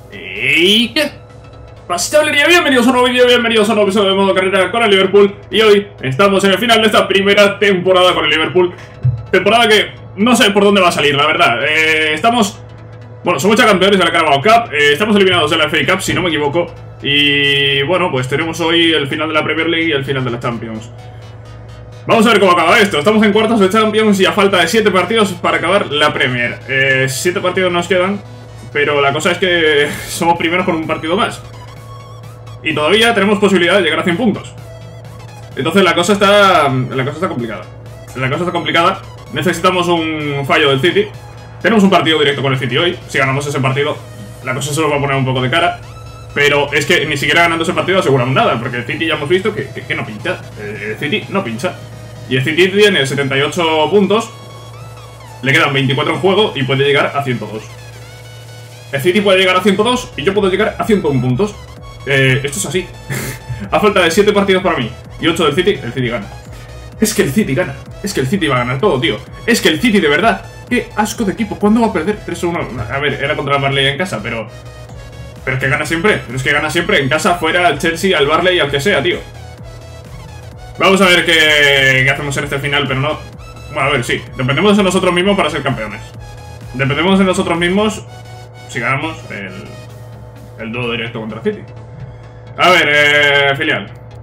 ¿Y qué? Pastablería, bienvenidos a un nuevo vídeo, bienvenidos a un nuevo episodio de modo carrera con el Liverpool. Y hoy estamos en el final de esta primera temporada con el Liverpool. Temporada que no sé por dónde va a salir, la verdad. Bueno, somos ya campeones de la Carabao Cup, estamos eliminados de la FA Cup, si no me equivoco. Y bueno, pues tenemos hoy el final de la Premier League y el final de la Champions. Vamos a ver cómo acaba esto. Estamos en cuartos de Champions y a falta de 7 partidos para acabar la Premier. 7 partidos nos quedan, pero la cosa es que somos primeros con un partido más. Y todavía tenemos posibilidad de llegar a 100 puntos. Entonces la cosa está complicada. La cosa está complicada. Necesitamos un fallo del City. Tenemos un partido directo con el City hoy. Si ganamos ese partido, la cosa se nos va a poner un poco de cara. Pero es que ni siquiera ganando ese partido aseguramos nada, porque el City ya hemos visto que no pincha. El City no pincha. Y el City tiene 78 puntos. Le quedan 24 en juego y puede llegar a 102. El City puede llegar a 102 y yo puedo llegar a 101 puntos. Esto es así. A falta de 7 partidos para mí y 8 del City, el City gana. Es que el City gana. Es que el City va a ganar todo, tío. Es que el City, de verdad. Qué asco de equipo. ¿Cuándo va a perder 3-1? A ver, era contra el Barley en casa, pero es que gana siempre. Pero es que gana siempre. En casa, fuera, al Chelsea, al Barley, al que sea, tío. Vamos a ver qué hacemos en este final, pero no... Bueno, a ver, sí. Dependemos de nosotros mismos para ser campeones. Dependemos de nosotros mismos si ganamos el duelo directo contra el City. A ver, filial.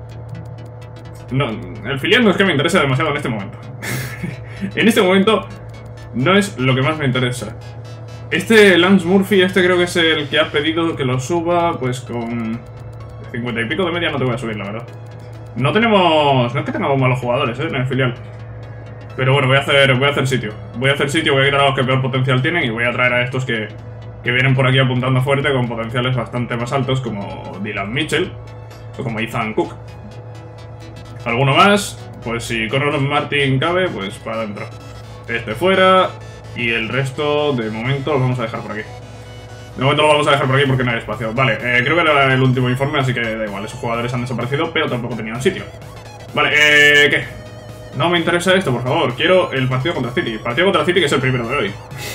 No, el filial no es que me interese demasiado en este momento. En este momento no es lo que más me interesa. Este Lance Murphy, creo que es el que ha pedido que lo suba, pues con 50 y pico de media no te voy a subir, la verdad. No es que tengamos malos jugadores, en el filial. Pero bueno, voy a hacer sitio. Voy a quitar a los que peor potencial tienen y voy a traer a estos que vienen por aquí apuntando fuerte con potenciales bastante más altos, como Dylan Mitchell o como Ethan Cook. ¿Alguno más? Pues si Conor Martin cabe, pues para adentro. Este fuera y el resto de momento los vamos a dejar por aquí. De momento lo vamos a dejar por aquí porque no hay espacio. Vale, creo que era el último informe, así que da igual, esos jugadores han desaparecido, pero tampoco tenían sitio. Vale, ¿qué? No me interesa esto, por favor. Quiero el partido contra City. El partido contra City que es el primero de hoy.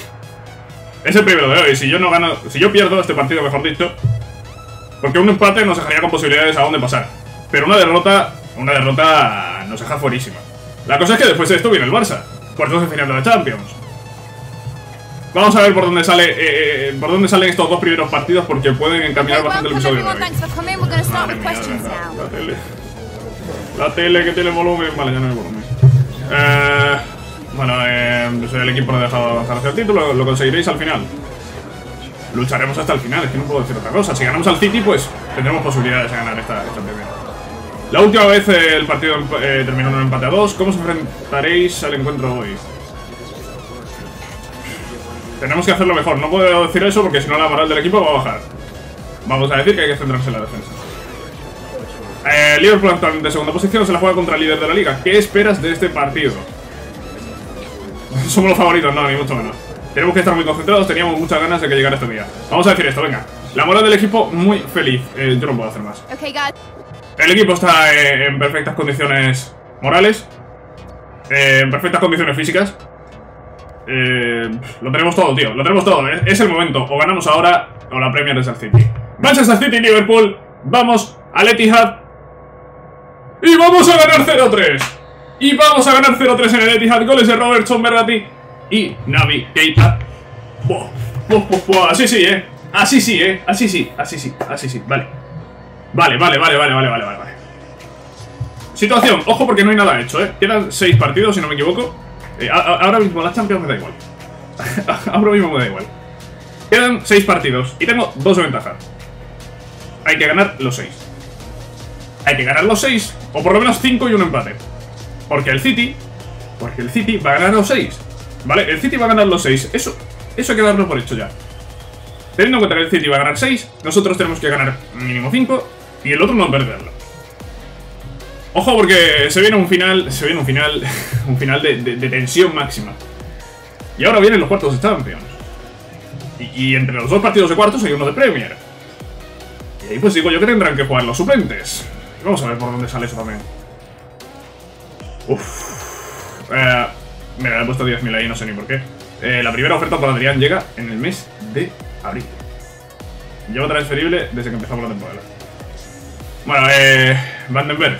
Es el primero de hoy. Si yo no gano, si yo pierdo este partido, mejor dicho, porque un empate nos dejaría con posibilidades aún de pasar. Pero una derrota nos deja fuerísima. La cosa es que después de esto viene el Barça. Cuartos de final de la Champions. Vamos a ver por dónde salen estos dos primeros partidos, porque pueden encaminar bastante el episodio de hoy. Madre mía, la tele que tiene volumen. Vale, ya no hay volumen. Bueno, el equipo no ha dejado avanzar hacia el título. Lo conseguiréis al final. Lucharemos hasta el final, es que no puedo decir otra cosa. Si ganamos al City, pues tendremos posibilidades de ganar esta primera. La última vez el partido terminó en un empate a 2. ¿Cómo os enfrentaréis al encuentro hoy? Tenemos que hacerlo mejor. No puedo decir eso porque si no la moral del equipo va a bajar. Vamos a decir que hay que centrarse en la defensa. Liverpool actualmente en segunda posición, se la juega contra el líder de la liga. ¿Qué esperas de este partido? Somos los favoritos, no, ni mucho menos. Tenemos que estar muy concentrados, teníamos muchas ganas de que llegara este día. Vamos a decir esto, venga. La moral del equipo muy feliz. Yo no puedo hacer más. El equipo está en perfectas condiciones morales, en perfectas condiciones físicas. Lo tenemos todo, tío, lo tenemos todo. Es el momento, o ganamos ahora o la Premier es el City. Manchester City, Liverpool, vamos al Etihad y vamos a ganar 0-3. Y vamos a ganar 0-3 en el Etihad. Goles de Robertson, Berratti y Naby Keita. Así sí, así sí, así sí, vale. Vale. Situación, ojo porque no hay nada hecho, Quedan 6 partidos, si no me equivoco. Ahora mismo la Champions me da igual. Ahora mismo me da igual. Quedan 6 partidos y tengo 2 de ventaja. Hay que ganar los 6. Hay que ganar los 6, o por lo menos 5 y un empate. Porque el City va a ganar los 6. ¿Vale? El City va a ganar los 6. Eso hay que darlo por hecho ya. Teniendo en cuenta que el City va a ganar 6, nosotros tenemos que ganar mínimo 5 y el otro no perderlo. Ojo porque se viene un final un final de tensión máxima. Y ahora vienen los cuartos de Champions. Y entre los dos partidos de cuartos hay uno de Premier. Y ahí pues digo yo que tendrán que jugar los suplentes. Y vamos a ver por dónde sale eso también. Mira, le he puesto 10.000 ahí, no sé ni por qué. La primera oferta por Adrián llega en el mes de abril. Llevo transferible desde que empezamos la temporada. Bueno, Vandenberg.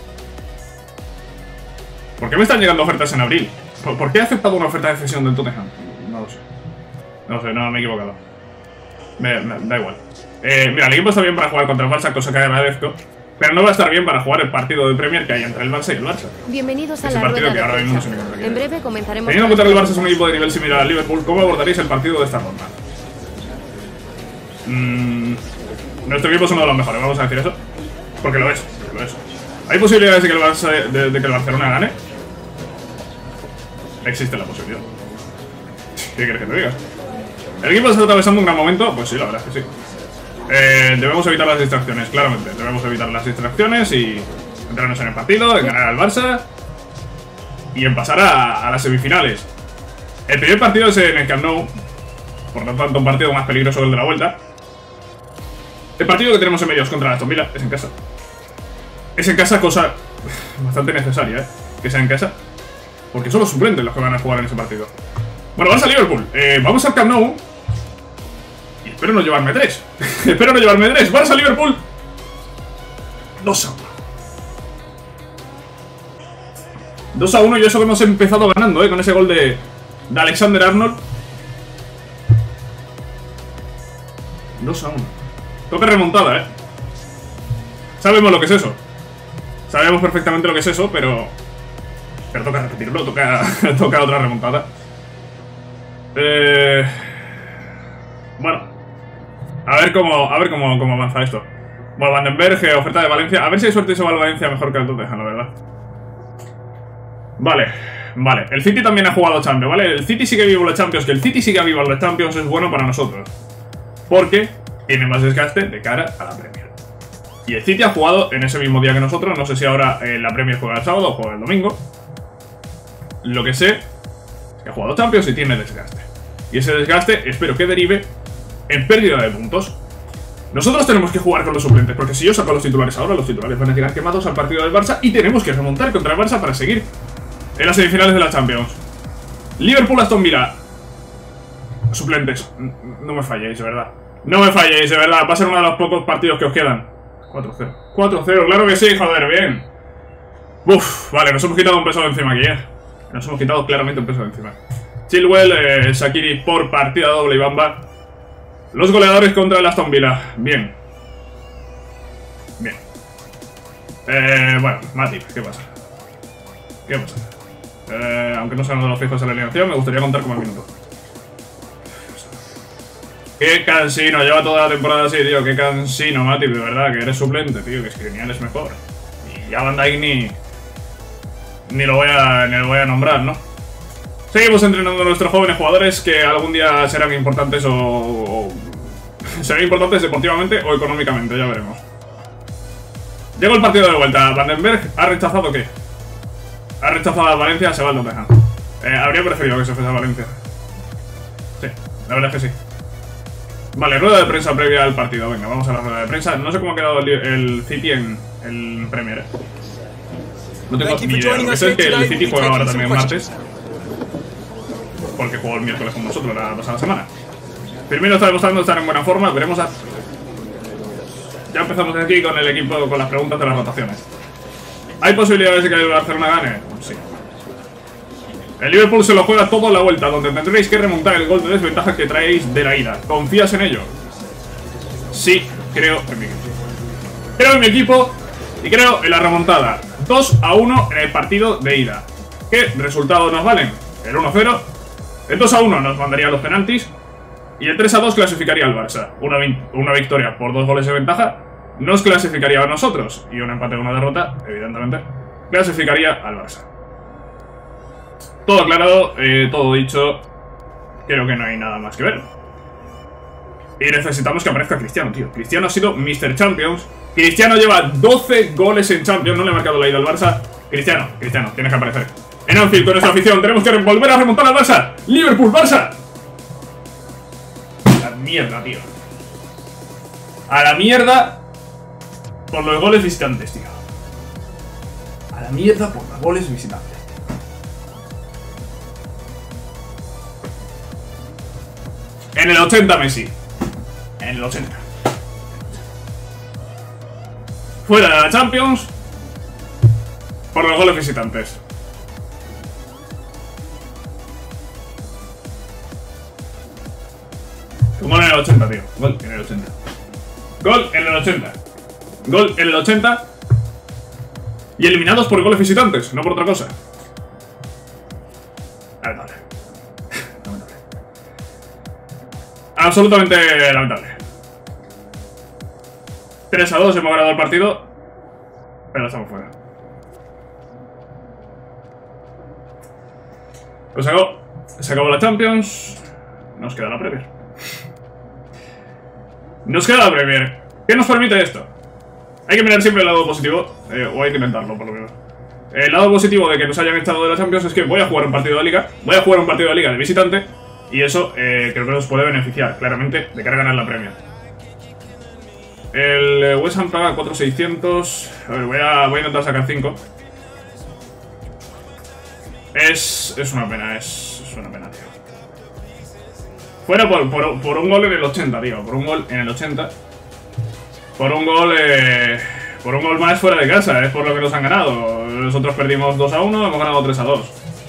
¿Por qué me están llegando ofertas en abril? ¿Por qué he aceptado una oferta de cesión del Tottenham? No lo sé. No sé, no me he equivocado. Da igual. Mira, el equipo está bien para jugar contra el Barça, cosa que agradezco. Pero no va a estar bien para jugar el partido de Premier que hay entre el Barça y el Barça. Bienvenidos a ese la partido rueda que ahora de mismo no sé prensa. ni contra quién. En breve comenzaremos. Teniendo en cuenta que el Barça es un equipo de nivel similar al Liverpool, ¿cómo abordaréis el partido de esta ronda? Nuestro equipo es uno de los mejores, vamos a decir eso. Porque lo es, ¿Hay posibilidades de que el Barça, de que el Barcelona gane? Existe la posibilidad. ¿Qué quieres que te diga? ¿El equipo está atravesando un gran momento? Pues sí, la verdad es que sí. Debemos evitar las distracciones, claramente. Debemos evitar las distracciones y entrarnos en el partido, en ganar al Barça y en pasar a las semifinales. El primer partido es en el Camp Nou, por lo tanto un partido más peligroso que el de la vuelta. El partido que tenemos en medios contra la Aston Villa es en casa. Es en casa, cosa bastante necesaria, que sea en casa, porque son los suplentes los que van a jugar en ese partido. Bueno, Barça Liverpool. Vamos al Camp Nou. Y espero no llevarme 3. Espero no llevarme 3. Barça Liverpool. 2-1. 2-1 y eso que hemos empezado ganando, con ese gol de Alexander Arnold. 2-1. Toca remontada, Sabemos lo que es eso. Sabemos perfectamente lo que es eso, pero toca repetirlo, toca otra remontada. Bueno, a ver cómo avanza esto. Bueno, Vandenberg, oferta de Valencia. A ver si hay suerte y se va al Valencia mejor que el Tottenham, la verdad. Vale. El City también ha jugado Champions, ¿vale? El City sigue vivo en la Champions. Que el City siga vivo en la Champions es bueno para nosotros, porque tiene más desgaste de cara a la Premier. Y el City ha jugado en ese mismo día que nosotros. No sé si ahora la Premier juega el sábado o juega el domingo. Lo que sé es que ha jugado Champions y tiene desgaste. Y ese desgaste espero que derive en pérdida de puntos. Nosotros tenemos que jugar con los suplentes, porque si yo saco a los titulares ahora, los titulares van a llegar quemados al partido del Barça y tenemos que remontar contra el Barça para seguir en las semifinales de la Champions. Liverpool, Aston Villa. Suplentes. No me falléis, de verdad. No me falléis, de verdad. Va a ser uno de los pocos partidos que os quedan. 4-0. 4-0, claro que sí, joder, bien. Uf, vale, nos hemos quitado un peso de encima aquí, Nos hemos quitado claramente un peso de encima. Chilwell, Shaqiri por partida doble y Bamba. Los goleadores contra el Aston Villa. Bien. Bueno, Matip, ¿qué pasa? Aunque no sean uno de los fijos en la alineación, me gustaría contar como el minuto. Qué cansino, lleva toda la temporada así, tío. Qué cansino, Matip, de verdad, que eres suplente, tío. Que Skriniar es mejor. Y ya Van Dijk ni lo voy a nombrar, ¿no? Seguimos entrenando a nuestros jóvenes jugadores que algún día serán importantes serán importantes deportivamente o económicamente, ya veremos. Llegó el partido de vuelta. Vandenberg ha rechazado ¿qué? Ha rechazado a Valencia, se va al Tottenham. Habría preferido que se fuese a Valencia. Sí, la verdad es que sí. Vale, rueda de prensa previa al partido. Venga, vamos a la rueda de prensa. No sé cómo ha quedado el City en Premier. No tengo ni idea. Lo que sé es que el City juega ahora también martes, porque jugó el miércoles con nosotros la pasada semana. Firmino está demostrando estar en buena forma. Veremos Ya empezamos aquí con el equipo, con las preguntas de las rotaciones. ¿Hay posibilidades de que el Barcelona gane? Sí. El Liverpool se lo juega todo en la vuelta, donde tendréis que remontar el gol de desventaja que traéis de la ida. ¿Confías en ello? Sí, creo en mi equipo. Creo en mi equipo y creo en la remontada. 2-1 en el partido de ida. ¿Qué resultados nos valen? El 1-0. El 2-1 nos mandaría a los penaltis. Y el 3-2 clasificaría al Barça. Una victoria por 2 goles de ventaja nos clasificaría a nosotros. Y un empate o una derrota, evidentemente, clasificaría al Barça. Todo aclarado, todo dicho. Creo que no hay nada más que ver. Y necesitamos que aparezca Cristiano, tío. Cristiano ha sido Mr. Champions. Cristiano lleva 12 goles en Champions. No le ha marcado la ida al Barça. Cristiano, tienes que aparecer en Anfield con nuestra afición. Tenemos que volver a remontar al Barça. Liverpool, Barça. A la mierda, tío. A la mierda por los goles visitantes, tío. A la mierda por los goles visitantes. En el 80 Messi. En el 80. fuera de la Champions por los goles visitantes. Un gol en el 80, tío. Gol en el 80. Gol en el 80. Gol en el 80. Y eliminados por goles visitantes, no por otra cosa. Lamentable. Lamentable. Absolutamente lamentable. 3-2, hemos ganado el partido, pero estamos fuera. Pues se acabó la Champions. Nos queda la Premier. Nos queda la Premier. ¿Qué nos permite esto? Hay que mirar siempre el lado positivo, o hay que intentarlo por lo menos. El lado positivo de que nos hayan echado de la Champions es que voy a jugar un partido de Liga. Voy a jugar un partido de Liga de visitante. Y eso creo que nos puede beneficiar, claramente, de cara a ganar la Premier. El West Ham paga 4.600. A ver, voy a intentar sacar 5. Es una pena, es una pena, tío. Fuera por un gol en el 80, tío. Por un gol en el 80. Por un gol más fuera de casa. Es por lo que nos han ganado. Nosotros perdimos 2-1, hemos ganado 3-2.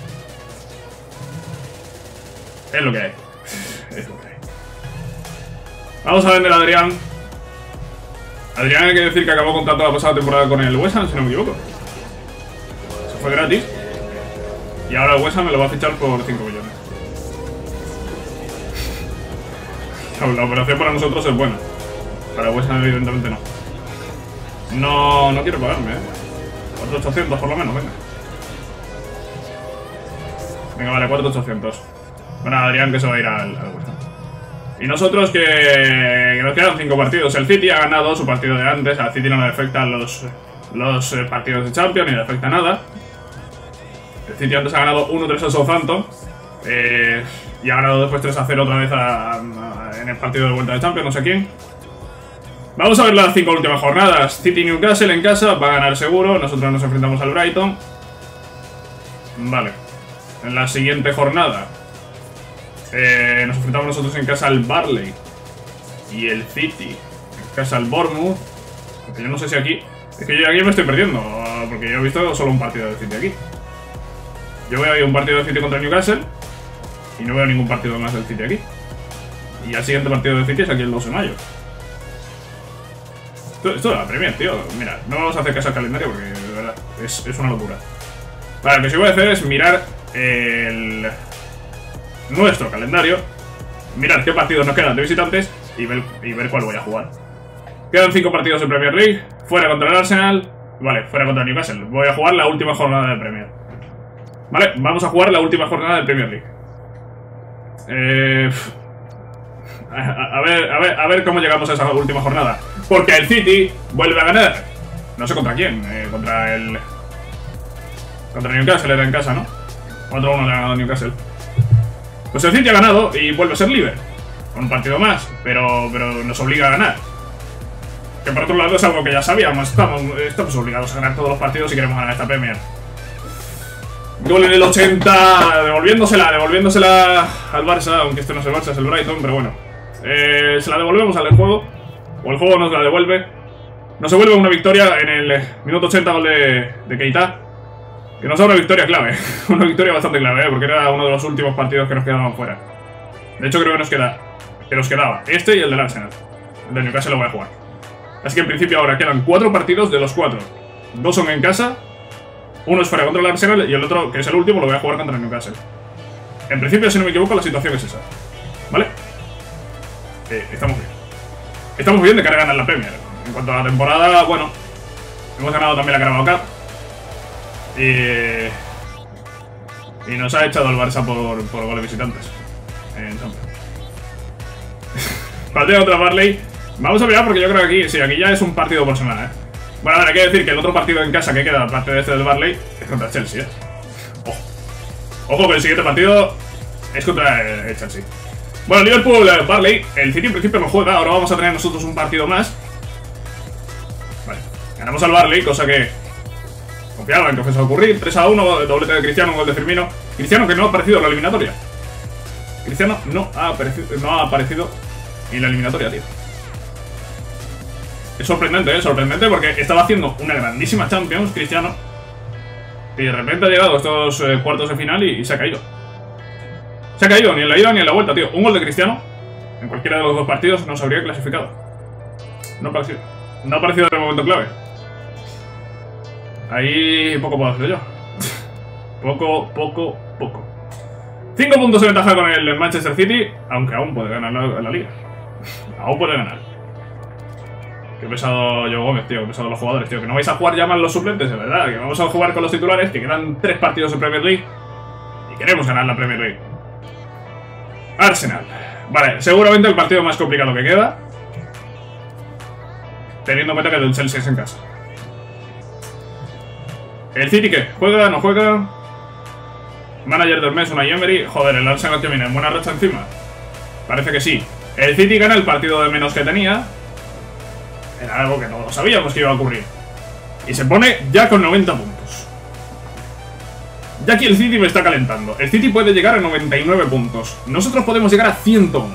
Es lo que hay. Es lo que hay. Vamos a vender a Adrián. Adrián, hay que decir que acabó contrato la pasada temporada con el West Ham, si no me equivoco. Se fue gratis. Y ahora el West Ham me lo va a fichar por 5 millones. La operación para nosotros es buena. Para el West Ham evidentemente no. No quiero pagarme, 4.800 por lo menos, venga. Venga, vale, 4.800. Bueno, Adrián que se va a ir al West Ham. Y nosotros que nos quedan 5 partidos. El City ha ganado su partido de antes. Al City no le afectan los partidos de Champions, ni le afecta nada. El City antes ha ganado 1-3 al Southampton. Y ha ganado después 3-0 otra vez en el partido de vuelta de Champions, no sé quién. Vamos a ver las 5 últimas jornadas. City Newcastle en casa, va a ganar seguro. Nosotros nos enfrentamos al Brighton. Vale. En la siguiente jornada nos enfrentamos nosotros en casa al Burnley. Y el City en casa al Bournemouth. Porque yo no sé si aquí... Es que yo aquí me estoy perdiendo, porque yo he visto solo un partido del City aquí. Yo veo ahí un partido del City contra el Newcastle y no veo ningún partido más del City aquí. Y el siguiente partido del City es aquí el 2 de mayo. Esto es la Premier, tío. Mira, no vamos a hacer caso al calendario porque de verdad es una locura. Vale, lo que sí voy a hacer es mirar nuestro calendario, mirar qué partidos nos quedan de visitantes y ver cuál voy a jugar. Quedan 5 partidos de Premier League. Fuera contra el Arsenal. Vale, fuera contra el Newcastle. Voy a jugar la última jornada de Premier. Vale, vamos a jugar la última jornada de Premier League. A ver cómo llegamos a esa última jornada. Porque el City vuelve a ganar. No sé contra quién. Contra Newcastle era en casa, ¿no? 4-1 le ha ganado Newcastle. Pues el City ha ganado y vuelve a ser líder. Con un partido más, pero nos obliga a ganar. Que por otro lado es algo que ya sabíamos. Estamos obligados a ganar todos los partidos si queremos ganar esta Premier. Gol en el 80, devolviéndosela al Barça, aunque este no es el Barça, es el Brighton, pero bueno. Se la devolvemos al juego, o el juego nos la devuelve. Nos devuelve una victoria en el minuto 80, gol de Keita. Que nos da una victoria clave, una victoria bastante clave, porque era uno de los últimos partidos que nos quedaban fuera. De hecho creo que nos quedaba este y el del Arsenal. El de Newcastle lo voy a jugar. Así que en principio ahora quedan 4 partidos de los 4. 2 son en casa. Uno es fuera contra el Arsenal y el otro, que es el último, lo voy a jugar contra el Newcastle. En principio, si no me equivoco, la situación es esa. ¿Vale? Estamos bien. Estamos bien de cara a ganar la Premier. En cuanto a la temporada, bueno, hemos ganado también la Carabao Cup. Y nos ha echado el Barça por goles visitantes. Partido contra Burnley. Vamos a mirar porque yo creo que aquí, sí, aquí ya es un partido por semana, Bueno, a ver, hay que decir que el otro partido en casa que queda, aparte de este del Burnley, es contra Chelsea, Ojo. Ojo que el siguiente partido es contra el Chelsea. Bueno, Liverpool, Burnley, el City en principio no juega, ahora vamos a tener nosotros un partido más. Vale, ganamos al Burnley, cosa que confiaba en que fuese a ocurrir. 3-1, doblete de Cristiano, un gol de Firmino. Cristiano que no ha aparecido en la eliminatoria. Cristiano no ha aparecido en la eliminatoria, tío. Es sorprendente porque estaba haciendo una grandísima Champions, Cristiano. Y de repente ha llegado a estos cuartos de final y se ha caído. Se ha caído, ni en la ida ni en la vuelta, tío. Un gol de Cristiano en cualquiera de los dos partidos nos habría clasificado. No ha aparecido en el momento clave. Ahí poco puedo hacer yo. Poco. 5 puntos de ventaja con el Manchester City, aunque aún puede ganar la liga. Aún puede ganar. Qué pesado Joe Gómez, tío. Qué pesado los jugadores, tío. Que no vais a jugar ya más los suplentes, de verdad. Que vamos a jugar con los titulares, que quedan 3 partidos de Premier League. Y queremos ganar la Premier League. Arsenal. Vale, seguramente el partido más complicado que queda. Teniendo en cuenta que el Chelsea es en casa. ¿El City qué? ¿Juega? ¿No juega? Manager del mes, Unai Emery. Joder, el Arsenal termina en buena racha encima. Parece que sí. El City gana el partido de menos que tenía. Era algo que todos sabíamos que iba a ocurrir. Y se pone ya con 90 puntos. Ya aquí el City me está calentando. El City puede llegar a 99 puntos. Nosotros podemos llegar a 101.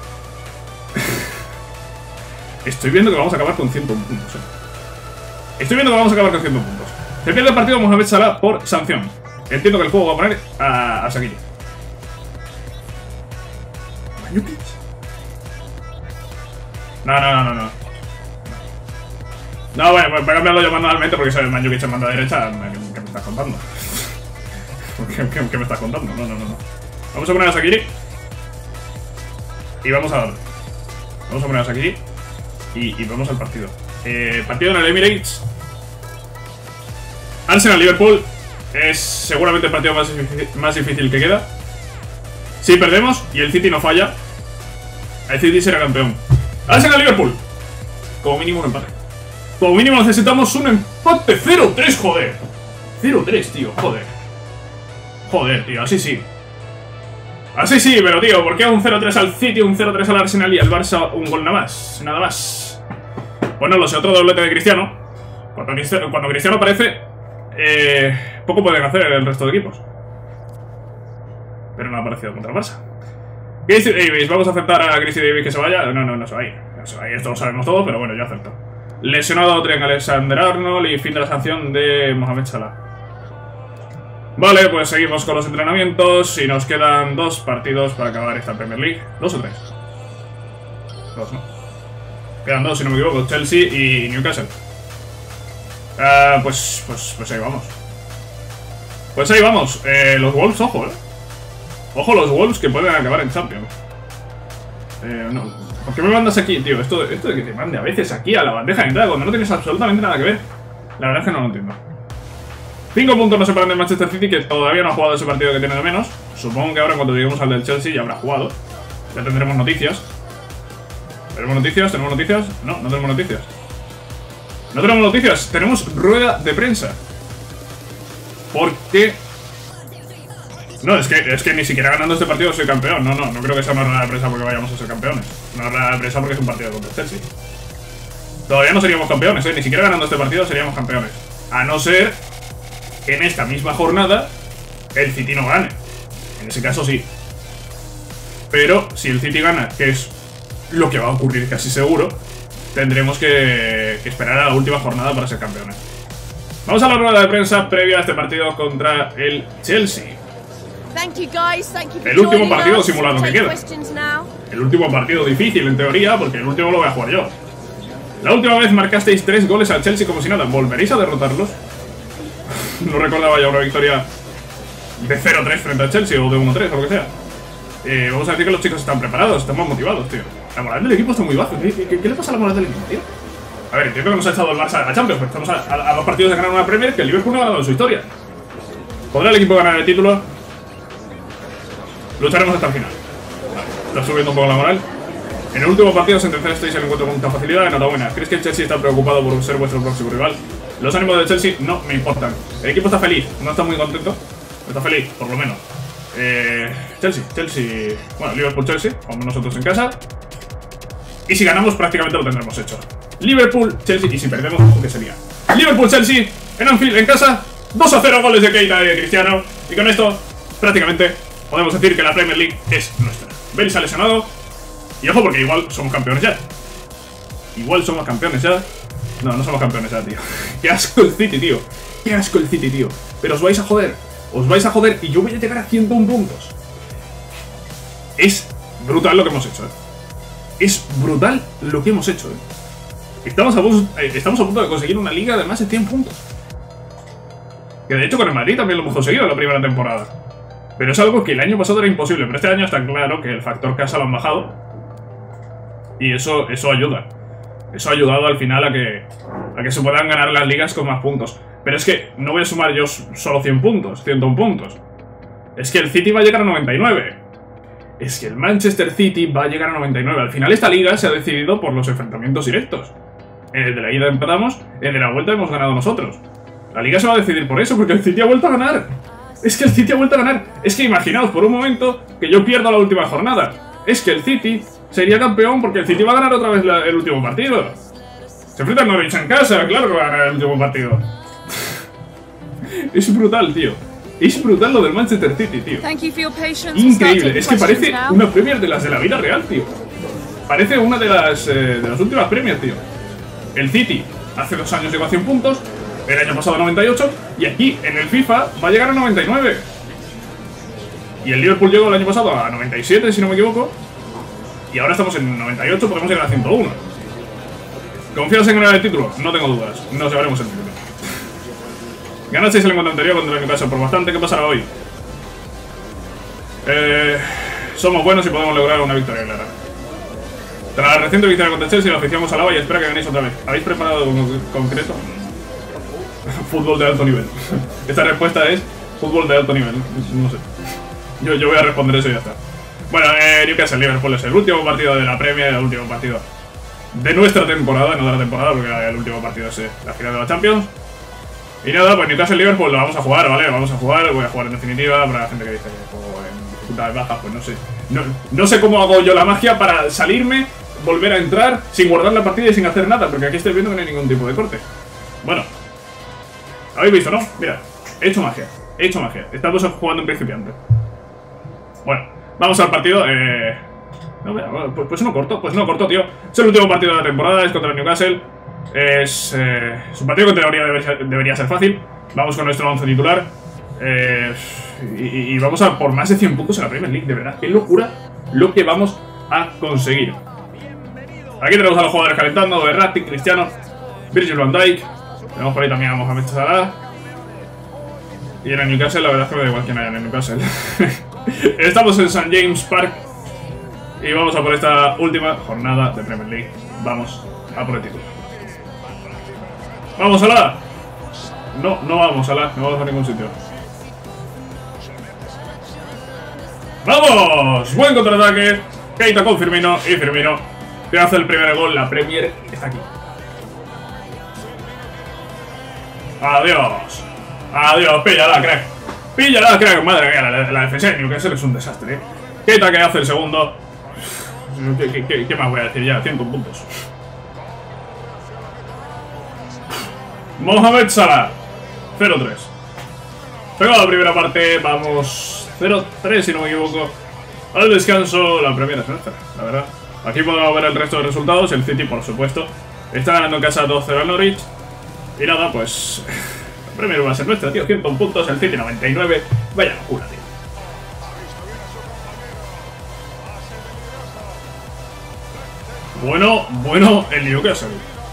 Estoy viendo que vamos a acabar con 101 puntos. Estoy viendo que vamos a acabar con 101 puntos. Se pierde el partido Mohamed Salah por sanción. Entiendo que el juego va a poner a Shaqiri. ¿Manjukic? No. No, bueno, voy a cambiarlo yo manualmente porque soy el Manjukic en banda derecha. ¿Qué me estás contando? ¿Qué me estás contando? No. Vamos a poner a Shaqiri. Y vamos a darle. Vamos a poner a Shaqiri. Y vamos al partido. Partido en el Emirates. Arsenal-Liverpool. Es seguramente el partido más difícil que queda. Si perdemos y el City no falla, el City será campeón. Arsenal-Liverpool. Como mínimo un empate. Como mínimo necesitamos un empate. 0-3, joder. 0-3, tío, joder. Joder, tío, así sí. Así sí, pero tío, ¿por qué un 0-3 al City, un 0-3 al Arsenal y al Barça un gol nada más? Nada más. Pues no lo sé, otro doblete de Cristiano. Cuando Cristiano aparece, poco pueden hacer el resto de equipos. Pero no ha aparecido contra el Barça. Chrissy Davis, ¿vamos a aceptar a Chrissy Davis que se vaya? No se va a ir. No se va a ir, esto lo sabemos todo, pero bueno, yo acepto. Lesionado Trent Alexander-Arnold y fin de la sanción de Mohamed Salah. Vale, pues seguimos con los entrenamientos y nos quedan 2 partidos para acabar esta Premier League. 2 o 3. 2, ¿no? Quedan 2, si no me equivoco, Chelsea y Newcastle. Pues ahí vamos. Pues ahí vamos. Los Wolves, ojo, Ojo los Wolves que pueden acabar en Champions. No. ¿Por qué me mandas aquí, tío? Esto de que te mande a veces aquí a la bandeja de entrada cuando no tienes absolutamente nada que ver. La verdad es que no lo entiendo. 5 puntos nos separan del Manchester City, que todavía no ha jugado ese partido que tiene de menos. Supongo que ahora cuando lleguemos al del Chelsea ya habrá jugado. Ya tendremos noticias. ¿Tenemos noticias? ¿Tenemos noticias? No, no tenemos noticias. No tenemos noticias, tenemos rueda de prensa. ¿Por qué? No, es que ni siquiera ganando este partido soy campeón. No creo que sea una rueda de prensa porque vayamos a ser campeones. Una rueda de prensa porque es un partido contra el Chelsea. Todavía no seríamos campeones, ni siquiera ganando este partido seríamos campeones. A no ser que en esta misma jornada el City no gane. En ese caso sí. Pero si el City gana, que es lo que va a ocurrir casi seguro, tendremos que esperar a la última jornada para ser campeones. Vamos a la rueda de prensa previa a este partido contra el Chelsea. El último partido simulado que queda. El último partido difícil en teoría, porque el último lo voy a jugar yo. La última vez marcasteis 3 goles al Chelsea como si nada. ¿Volveréis a derrotarlos? No recordaba ya una victoria de 0-3 frente al Chelsea o de 1-3 o lo que sea. Vamos a decir que los chicos están preparados, están más motivados, tío. La moral del equipo está muy baja. ¿Qué le pasa a la moral del equipo, tío? A ver, entiendo que nos ha echado el Barça de la Champions, pero estamos a 2 partidos de ganar una Premier que el Liverpool no ha ganado en su historia. ¿Podrá el equipo ganar el título? Lucharemos hasta el final. Vale, está subiendo un poco la moral. En el último partido sentenciasteis el encuentro con mucha facilidad. Enhorabuena. ¿Crees que el Chelsea está preocupado por ser vuestro próximo rival? Los ánimos del Chelsea no me importan. El equipo está feliz, no está muy contento. Está feliz, por lo menos. Chelsea. Bueno, Liverpool-Chelsea, como nosotros en casa. Y si ganamos, prácticamente lo tendremos hecho. Liverpool-Chelsea, y si perdemos, ¿qué sería? Liverpool-Chelsea, en Anfield, en casa. 2-0 goles de Keita y de Cristiano. Y con esto, prácticamente, podemos decir que la Premier League es nuestra. Bale se ha lesionado. Y ojo, porque igual somos campeones ya. Igual somos campeones ya. No, no somos campeones ya, tío. Qué asco el City, tío. Qué asco el City, tío. Pero os vais a joder. Os vais a joder y yo voy a llegar a 101 puntos. Es brutal lo que hemos hecho, Es brutal lo que hemos hecho, Estamos a punto de conseguir una liga de más de 100 puntos. Que de hecho con el Madrid también lo hemos conseguido en la primera temporada. Pero es algo que el año pasado era imposible. Pero este año está claro que el factor casa lo han bajado. Y eso ayuda. Eso ha ayudado al final a que se puedan ganar las ligas con más puntos. Pero es que no voy a sumar yo solo 100 puntos, 101 puntos. Es que el City va a llegar a 99. Es que el Manchester City va a llegar a 99. Al final esta liga se ha decidido por los enfrentamientos directos. En el de la ida empatamos, en el de la vuelta hemos ganado nosotros. La liga se va a decidir por eso, porque el City ha vuelto a ganar. Es que el City ha vuelto a ganar. Es que imaginaos por un momento que yo pierdo la última jornada. Es que el City sería campeón porque el City va a ganar otra vez el último partido. Se enfrenta al Norwich en casa, claro que va a ganar el último partido. Es brutal, tío. Es brutal lo del Manchester City, tío. Increíble. Es que parece una Premier de las de la vida real, tío. Parece una de las últimas Premier, tío. El City hace 2 años llegó a 100 puntos. El año pasado a 98. Y aquí, en el FIFA, va a llegar a 99. Y el Liverpool llegó el año pasado a 97, si no me equivoco. Y ahora estamos en 98, podemos llegar a 101. ¿Confías en ganar el título? No tengo dudas. Nos llevaremos el título. Ganasteis el encuentro anterior contra el Newcastle por bastante. ¿Qué pasará hoy? Somos buenos y podemos lograr una victoria clara. Tras la reciente victoria contra Chelsea, la afición os alaba y espera que ganéis otra vez. ¿Habéis preparado algo concreto? Fútbol de alto nivel. Esta respuesta es fútbol de alto nivel. No sé. Yo voy a responder eso y ya está. Bueno, Newcastle Liverpool es el último partido de la Premier, el último partido de nuestra temporada, no de la temporada, porque el último partido es la final de la Champions. Y nada, pues Newcastle Liverpool lo vamos a jugar, ¿vale? Vamos a jugar, voy a jugar en definitiva. Para la gente que dice que juego en dificultades bajas, pues no sé. No sé cómo hago yo la magia para salirme, volver a entrar, sin guardar la partida y sin hacer nada, porque aquí estoy viendo que no hay ningún tipo de corte. Bueno, habéis visto, ¿no? Mira, he hecho magia, Estamos jugando en principiante. Bueno, vamos al partido. No, pues no corto, tío. Es el último partido de la temporada, es contra el Newcastle. Es un partido que en teoría debería ser fácil. Vamos con nuestro 11 titular. Y vamos a por más de 100 puntos en la Premier League. De verdad, qué locura lo que vamos a conseguir. Aquí tenemos a los jugadores calentando: Verratti, Cristiano, Virgil van Dijk. Tenemos por ahí también a Mohamed Salah. Y en el Newcastle, la verdad es que me da igual quién haya en el Newcastle. Estamos en St. James Park. Y vamos a por esta última jornada de Premier League. Vamos a por el título. ¡Vamos, Salah! No vamos, Salah. No vamos a ningún sitio. ¡Vamos! Buen contraataque. Keita con Firmino. Y Firmino que hace el primer gol. La Premier está aquí. Adiós. Adiós. Píllala, crack. Píllala, crack. Madre mía, la defensa de Newcastle es un desastre, Keita que hace el segundo. ¿Qué más voy a decir ya? 100 puntos. Mohamed Salah 0-3. Pegado la primera parte. Vamos 0-3 si no me equivoco. Al descanso. La primera es nuestra, la verdad. Aquí podemos ver el resto de resultados. El City, por supuesto, está ganando en casa 2-0 al Norwich. Y nada, pues la Premier va a ser nuestra, tío. 100 puntos, el City 99. Vaya locura, tío. Bueno, el Newcastle.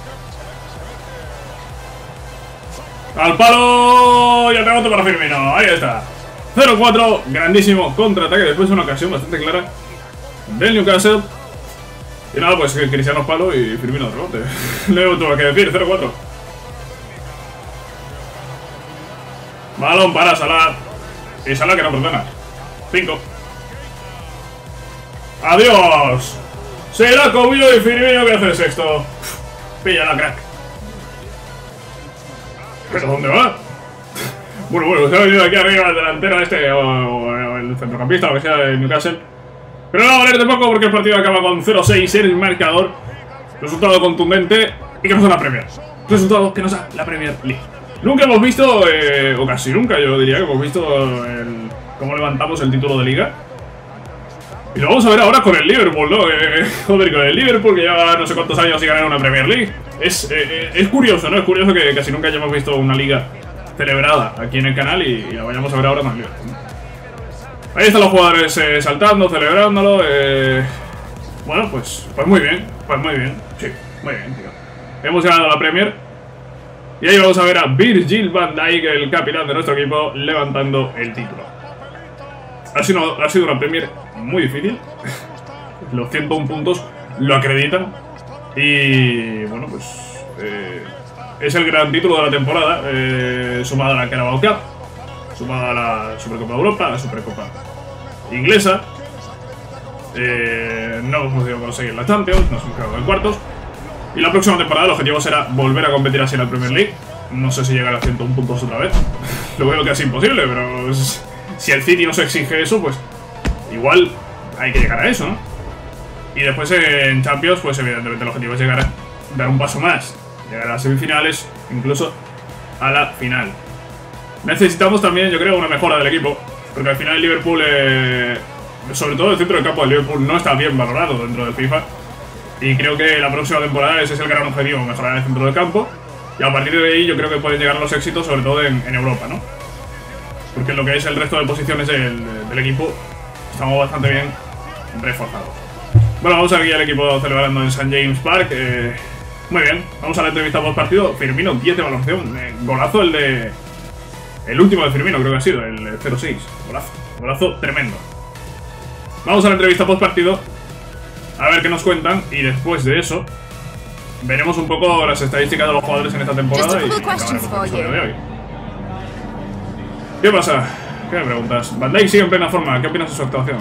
Al palo y el rebote para Firmino. Ahí está. 0-4. Grandísimo contraataque después de una ocasión bastante clara del Newcastle. Y nada, pues Cristiano palo y Firmino de rebote. No tengo que decir. 0-4. Balón para Salah. Y Salah que no perdona. 5. ¡Adiós! Se la ha comido y Firmino que hace el sexto. Pilla la crack. ¿Pero dónde va? Bueno, se ha venido aquí arriba el delantero o el centrocampista, lo que sea de Newcastle. Pero no va a valer de poco porque el partido acaba con 0-6 en el marcador. Resultado contundente y que nos da la Premier. Resultado que nos da la Premier League. Nunca hemos visto, o casi nunca yo diría que hemos visto cómo levantamos el título de liga. Y lo vamos a ver ahora con el Liverpool, ¿no? Joder, con el Liverpool, que lleva no sé cuántos años sin ganar una Premier League. Es curioso, ¿no? Es curioso que casi nunca hayamos visto una liga celebrada aquí en el canal y la vayamos a ver ahora con el Liverpool, ¿no? Ahí están los jugadores saltando, celebrándolo. Bueno, pues muy bien, sí, muy bien, tío. Hemos ganado la Premier. Y ahí vamos a ver a Virgil van Dijk, el capitán de nuestro equipo, levantando el título. Ha sido una Premier muy difícil. Los 101 puntos lo acreditan. Y bueno, pues es el gran título de la temporada, sumado a la Carabao Cup, sumado a la Supercopa de Europa, a la Supercopa inglesa. No hemos podido conseguir la Champions, nos hemos quedado en cuartos. Y la próxima temporada el objetivo será volver a competir así en la Premier League. No sé si llegar a 101 puntos otra vez. Lo veo casi imposible, pero si el City no se exige eso, pues igual hay que llegar a eso, ¿no? Y después en Champions, pues evidentemente el objetivo es llegar a dar un paso más, llegar a las semifinales, incluso a la final. Necesitamos también, yo creo, una mejora del equipo, porque al final el Liverpool, sobre todo el centro del campo del Liverpool, no está bien valorado dentro del FIFA. Y creo que la próxima temporada ese es el gran objetivo, mejorar el centro del campo. Y a partir de ahí yo creo que pueden llegar a los éxitos, sobre todo en Europa, ¿no? Porque en lo que es el resto de posiciones del equipo estamos bastante bien reforzados. Bueno, vamos a ver aquí el equipo celebrando en St. James Park. Muy bien, vamos a la entrevista post partido. Firmino, 10 de valoración. Golazo el último de Firmino, creo que ha sido, el 0-6. Golazo tremendo. Vamos a la entrevista post partido, a ver qué nos cuentan, y después de eso veremos un poco las estadísticas de los jugadores en esta temporada y acabaremos el episodio de hoy. ¿Qué pasa? ¿Qué me preguntas? Van Dijk sigue en plena forma. ¿Qué opinas de su actuación?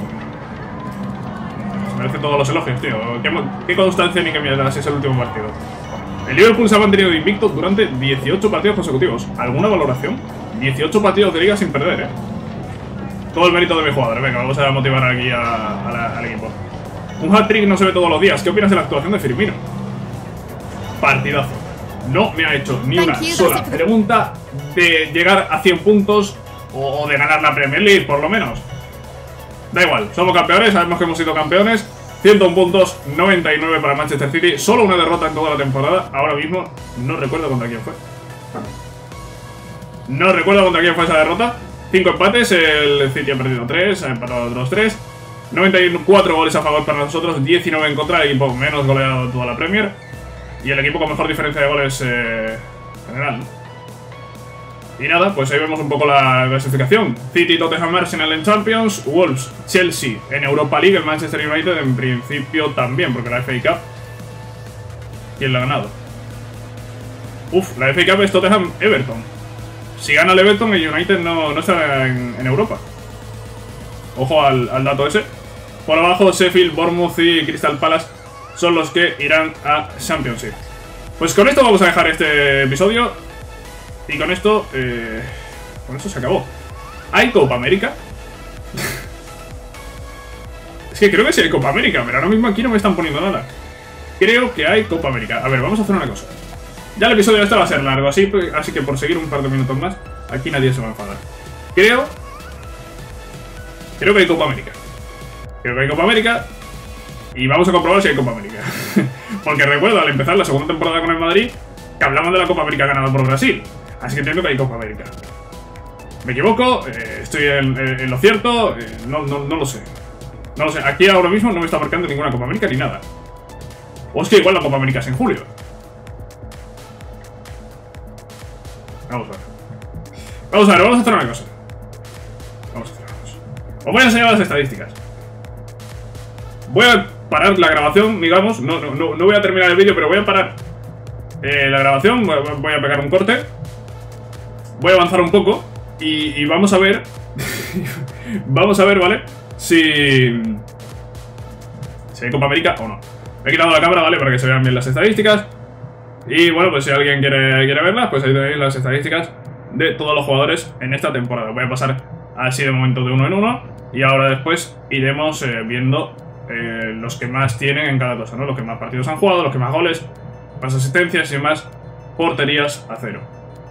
Se merece todos los elogios, tío. ¿Qué constancia ni qué mierda si es el último partido? El Liverpool se ha mantenido invicto durante 18 partidos consecutivos. ¿Alguna valoración? 18 partidos de liga sin perder, Todo el mérito de mi jugador. Venga, vamos a motivar aquí al equipo. Un hat-trick no se ve todos los días. ¿Qué opinas de la actuación de Firmino? Partidazo. No me ha hecho ni una sola pregunta de llegar a 100 puntos o de ganar la Premier League, por lo menos. Da igual, somos campeones, sabemos que hemos sido campeones. 101 puntos, 99 para Manchester City. Solo una derrota en toda la temporada. Ahora mismo no recuerdo contra quién fue. No recuerdo contra quién fue esa derrota. 5 empates, el City ha perdido 3, ha empatado otros 3. 94 goles a favor para nosotros, 19 en contra, el equipo menos goleado de toda la Premier. Y el equipo con mejor diferencia de goles general, ¿no? Y nada, pues ahí vemos un poco la clasificación. City, Tottenham, Arsenal en Champions, Wolves, Chelsea en Europa League, el Manchester United en principio también, porque la FA Cup, ¿quién la ha ganado? La FA Cup es Tottenham Everton. Si gana el Everton, el United no está en Europa. Ojo al dato ese. Por abajo, Sheffield, Bournemouth y Crystal Palace son los que irán a Championship. Pues con esto vamos a dejar este episodio. Y con esto se acabó. ¿Hay Copa América? Es que creo que sí hay Copa América, pero ahora mismo aquí no me están poniendo nada. Creo que hay Copa América. A ver, vamos a hacer una cosa. Ya el episodio de este va a ser largo, así que por seguir un par de minutos más, aquí nadie se va a enfadar. Creo que hay Copa América. Creo que hay Copa América. Y vamos a comprobar si hay Copa América. Porque recuerdo al empezar la segunda temporada con el Madrid que hablamos de la Copa América ganada por Brasil. Así que entiendo que hay Copa América. ¿Me equivoco? ¿Estoy en lo cierto? No lo sé. No lo sé. Aquí ahora mismo no me está marcando ninguna Copa América ni nada. O es que igual la Copa América es en julio. Vamos a ver. Vamos a hacer una cosa. Os voy a enseñar las estadísticas. Voy a parar la grabación, digamos. No voy a terminar el vídeo, pero voy a parar la grabación. Voy a pegar un corte. Voy a avanzar un poco. Y vamos a ver. Vamos a ver, ¿vale? Si hay Copa América o no. Me he quitado la cámara, ¿vale? Para que se vean bien las estadísticas. Y bueno, pues si alguien quiere verlas, pues ahí tenéis las estadísticas de todos los jugadores en esta temporada. Voy a pasar así de momento de uno en uno. Y ahora después iremos viendo los que más tienen en cada cosa, ¿no? Los que más partidos han jugado, los que más goles, más asistencias y más porterías a cero.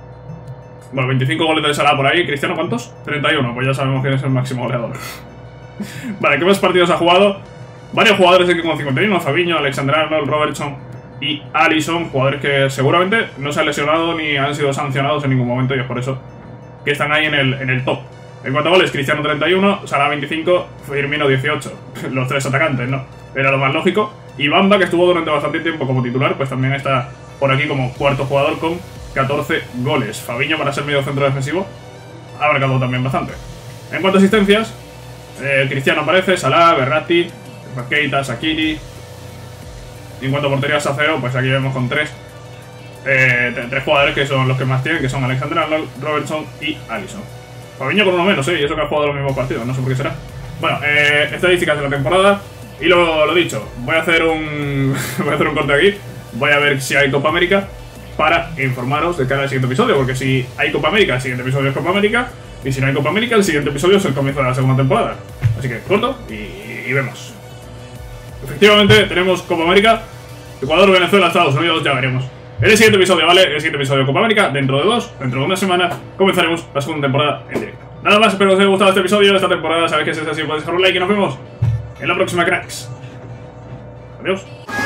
Bueno, 25 goles de Salah por ahí. ¿Cristiano cuántos? 31, pues ya sabemos quién es el máximo goleador. Vale, ¿qué más partidos ha jugado? Varios jugadores aquí con 51, Fabinho, Alexander Arnold, Robertson y Alisson, jugadores que seguramente no se han lesionado ni han sido sancionados en ningún momento y es por eso que están ahí en el top. En cuanto a goles, Cristiano 31, Salah 25, Firmino 18. Los tres atacantes, ¿no? Era lo más lógico. Y Bamba, que estuvo durante bastante tiempo como titular, pues también está por aquí como cuarto jugador con 14 goles. Fabinho, para ser medio centro defensivo, ha marcado también bastante. En cuanto a asistencias, Cristiano aparece, Salah, Verratti, Keita, Shaqiri. En cuanto a portería Saceo, pues aquí vemos con tres jugadores que son los que más tienen, que son Alexander Arnold, Robertson y Alisson. Fabinho con uno menos, y eso que ha jugado los mismos partidos, no sé por qué será. Bueno, estadísticas de la temporada. Y lo dicho, voy a hacer un corte aquí. Voy a ver si hay Copa América para informaros de cara al siguiente episodio. Porque si hay Copa América, el siguiente episodio es Copa América. Y si no hay Copa América, el siguiente episodio es el comienzo de la segunda temporada. Así que corto y vemos. Efectivamente, tenemos Copa América. Ecuador, Venezuela, Estados Unidos, ya veremos. En el siguiente episodio, ¿vale? El siguiente episodio de Copa América, dentro de una semana, comenzaremos la segunda temporada en directo. Nada más, espero que os haya gustado este episodio de esta temporada. Sabéis que si es así, podéis dejar un like y nos vemos en la próxima, cracks. Adiós.